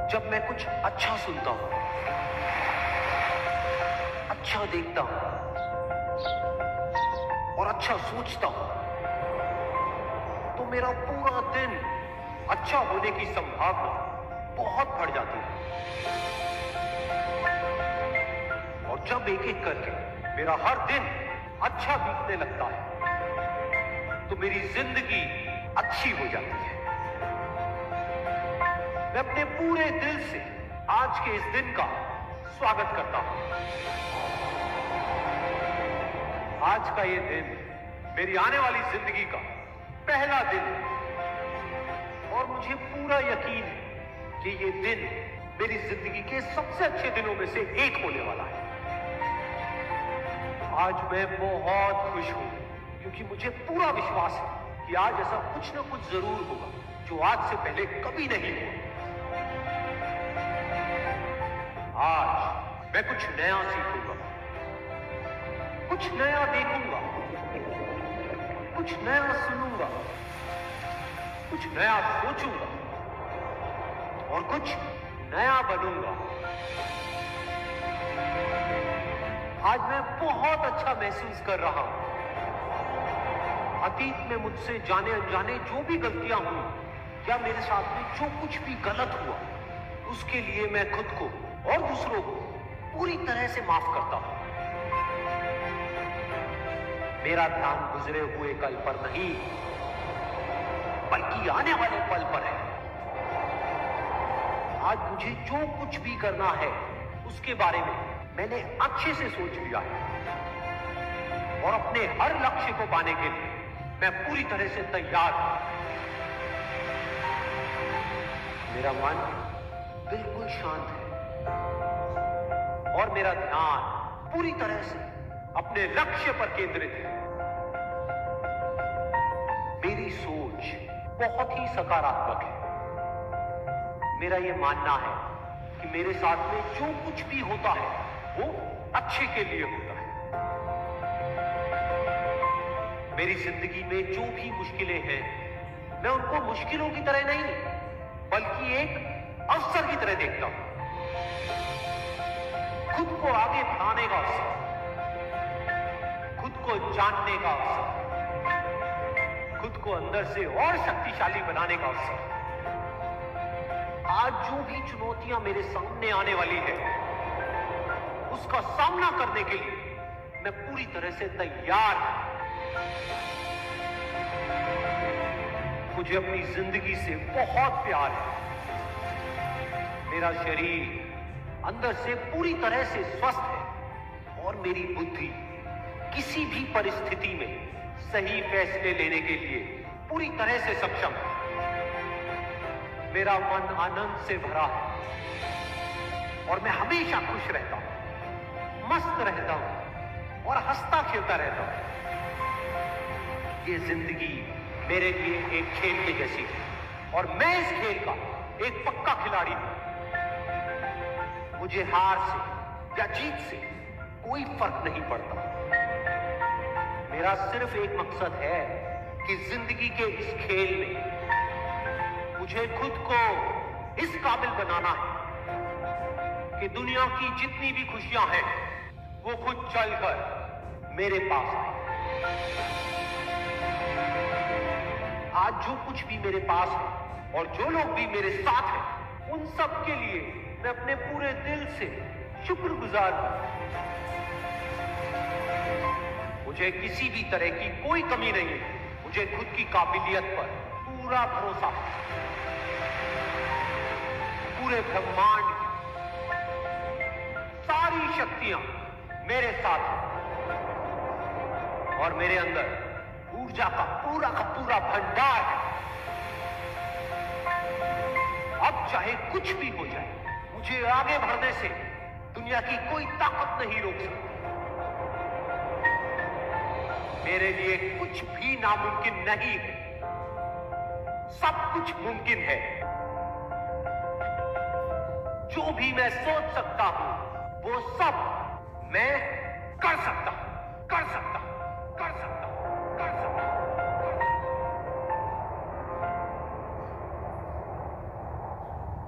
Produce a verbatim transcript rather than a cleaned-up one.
जब मैं कुछ अच्छा सुनता हूं, अच्छा देखता हूं और अच्छा सोचता हूं, तो मेरा पूरा दिन अच्छा होने की संभावना बहुत बढ़ जाती है। और जब एक एक करके मेरा हर दिन अच्छा बीतने लगता है, तो मेरी जिंदगी अच्छी हो जाती है। मैं अपने पूरे दिल से आज के इस दिन का स्वागत करता हूं। आज का ये दिन मेरी आने वाली जिंदगी का पहला दिन है और मुझे पूरा यकीन है कि ये दिन मेरी जिंदगी के सबसे अच्छे दिनों में से एक होने वाला है। आज मैं बहुत खुश हूं क्योंकि मुझे पूरा विश्वास है कि आज ऐसा कुछ ना कुछ जरूर होगा जो आज से पहले कभी नहीं हुआ। आज मैं कुछ नया सीखूंगा, कुछ नया देखूंगा, कुछ नया सुनूंगा, कुछ नया सोचूंगा और कुछ नया बनूंगा। आज मैं बहुत अच्छा महसूस कर रहा हूं। अतीत में मुझसे जाने अनजाने जो भी गलतियां हुई या मेरे साथ में जो कुछ भी गलत हुआ, उसके लिए मैं खुद को और दूसरों को पूरी तरह से माफ करता हूं। मेरा ध्यान गुजरे हुए कल पर नहीं, बल्कि आने वाले पल पर है। आज मुझे जो कुछ भी करना है उसके बारे में मैंने अच्छे से सोच लिया है और अपने हर लक्ष्य को पाने के लिए मैं पूरी तरह से तैयार हूं। मेरा मन बिल्कुल शांत है और मेरा ध्यान पूरी तरह से अपने लक्ष्य पर केंद्रित है। मेरी सोच बहुत ही सकारात्मक है। मेरा यह मानना है कि मेरे साथ में जो कुछ भी होता है वो अच्छे के लिए होता है। मेरी जिंदगी में जो भी मुश्किलें हैं, मैं उनको मुश्किलों की तरह नहीं बल्कि एक अवसर की तरह देखता हूं। खुद को आगे बढ़ाने का अवसर, खुद को जानने का अवसर, खुद को अंदर से और शक्तिशाली बनाने का अवसर। आज जो भी चुनौतियां मेरे सामने आने वाली है, उसका सामना करने के लिए मैं पूरी तरह से तैयार हूं। मुझे अपनी जिंदगी से बहुत प्यार है। मेरा शरीर अंदर से पूरी तरह से स्वस्थ है और मेरी बुद्धि किसी भी परिस्थिति में सही फैसले लेने के लिए पूरी तरह से सक्षम है। मेरा मन आनंद से भरा है और मैं हमेशा खुश रहता हूं, मस्त रहता हूं और हंसता खेलता रहता हूं। ये जिंदगी मेरे लिए एक खेल के जैसी है और मैं इस खेल का एक पक्का खिलाड़ी हूं। मुझे हार से या जीत से कोई फर्क नहीं पड़ता। मेरा सिर्फ एक मकसद है कि जिंदगी के इस खेल में मुझे खुद को इस काबिल बनाना है कि दुनिया की जितनी भी खुशियां हैं वो खुद चलकर मेरे पास आए। आज जो कुछ भी मेरे पास है और जो लोग भी मेरे साथ हैं, उन सब के लिए मैं अपने पूरे दिल से शुक्रगुजार हूं। मुझे किसी भी तरह की कोई कमी नहीं है। मुझे खुद की काबिलियत पर पूरा भरोसा है। पूरे ब्रह्मांड की सारी शक्तियां मेरे साथ हैं और मेरे अंदर ऊर्जा का पूरा का पूरा भंडार है। अब चाहे कुछ भी हो जाए, मुझे आगे बढ़ने से दुनिया की कोई ताकत नहीं रोक सकती। मेरे लिए कुछ भी नामुमकिन नहीं है, सब कुछ मुमकिन है। जो भी मैं सोच सकता हूं वो सब मैं कर सकता हूं, कर सकता हूं।